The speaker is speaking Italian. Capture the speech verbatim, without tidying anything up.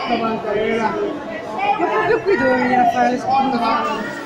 Ma proprio qui dove venire a fare le spugne.